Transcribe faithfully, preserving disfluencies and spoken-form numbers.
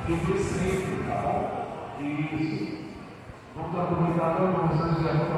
Eu vi sempre, tá bom? Isso. Vamos aproveitar a conversa de